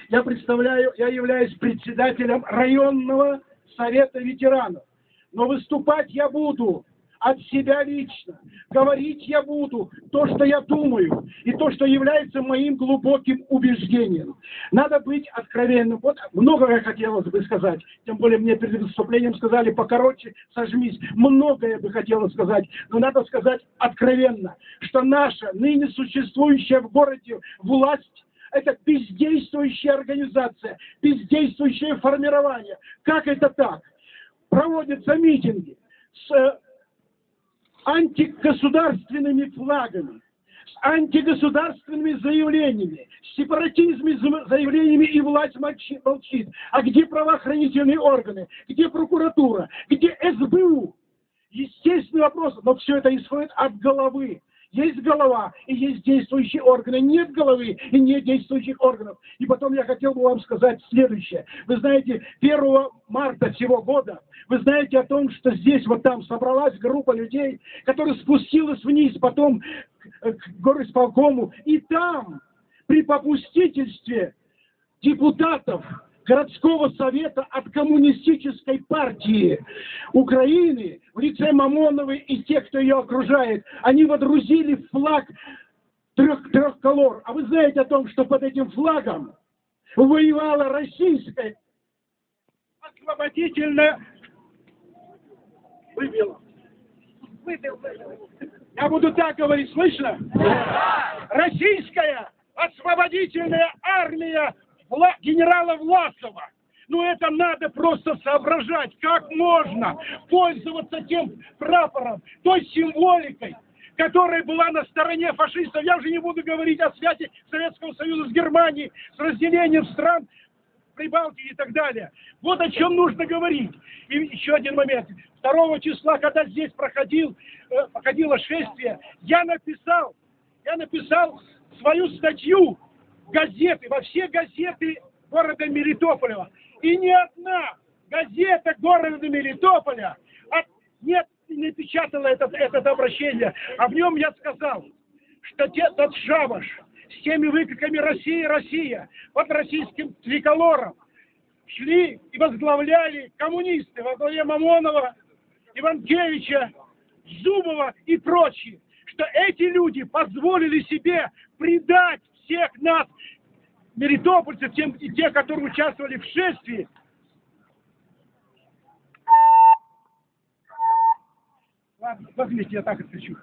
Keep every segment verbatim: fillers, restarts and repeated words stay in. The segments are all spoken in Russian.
Я представляю, я являюсь председателем районного совета ветеранов. Но выступать я буду от себя лично. Говорить я буду то, что я думаю, и то, что является моим глубоким убеждением. Надо быть откровенным. Вот многое хотелось бы сказать. Тем более мне перед выступлением сказали покороче, сожмись. Многое бы хотелось сказать. Но надо сказать откровенно, что наша ныне существующая в городе власть — это бездействующая организация, бездействующее формирование. Как это так? Проводятся митинги с антигосударственными флагами, с антигосударственными заявлениями, с сепаратизмными заявлениями, и власть молчит. А где правоохранительные органы? Где прокуратура? Где эс бэ у? Естественный вопрос, но все это исходит от головы. Есть голова и есть действующие органы. Нет головы и нет действующих органов. И потом я хотел бы вам сказать следующее. Вы знаете, первого марта сего года, вы знаете о том, что здесь вот там собралась группа людей, которая спустилась вниз потом к, к горисполкому. И там при попустительстве депутатов городского совета от коммунистической партии Украины в лице Мамоновой и тех, кто ее окружает, они водрузили флаг трех, трехколор. А вы знаете о том, что под этим флагом воевала российская освободительная... Выбила. Выбил, выбил. Я буду так говорить, слышно? Да. Российская освободительная армия Вла... генерала Власова. Ну это надо просто соображать, как можно пользоваться тем прапором, той символикой, которая была на стороне фашистов. Я уже не буду говорить о связи Советского Союза с Германией, с разделением стран Прибалтики и так далее. Вот о чем нужно говорить. И еще один момент. второго числа, когда здесь проходил, э, проходило шествие, я написал, я написал свою статью в газеты, во все газеты города Мелитополя. И ни одна газета города Мелитополя от, нет, не печатала это, это обращение. А в нем я сказал, что те, тот шабаш с теми выкриками «Россия, Россия» под российским триколором шли и возглавляли коммунисты во главе Мамонова, Иванкевича, Зубова и прочие. Что эти люди позволили себе предать всех нас, мелитопольцев, тем, и тех, которые участвовали в шествии. Ладно, возьмите, я так отключу.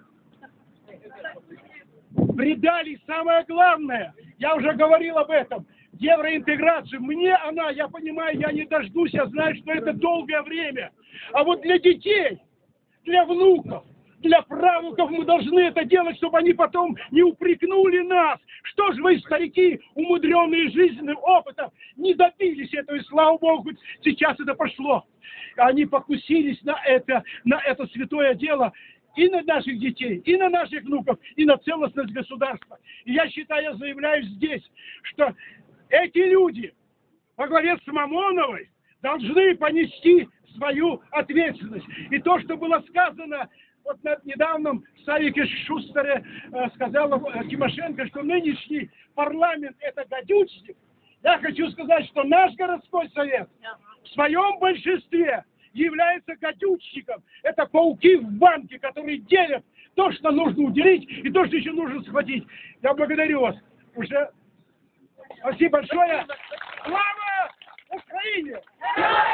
Предали самое главное, я уже говорил об этом, евроинтеграцию. Мне она, я понимаю, я не дождусь, я знаю, что это долгое время. А вот для детей, для внуков, для правнуков мы должны это делать, чтобы они потом не упрекнули нас. Что же вы, старики, умудренные жизненным опытом, не добились этого, и слава Богу, сейчас это пошло. Они покусились на это, на это святое дело и на наших детей, и на наших внуков, и на целостность государства. И я считаю, я заявляю здесь, что эти люди во главе с Мамоновой должны понести свою ответственность. И то, что было сказано вот на недавнем Савике Шустере, э, сказала э, Тимошенко, что нынешний парламент это гадючник. Я хочу сказать, что наш городской совет в своем большинстве является гадючником. Это пауки в банке, которые делят то, что нужно уделить, и то, что еще нужно схватить. Я благодарю вас. Уже... Спасибо большое. Слава Украине!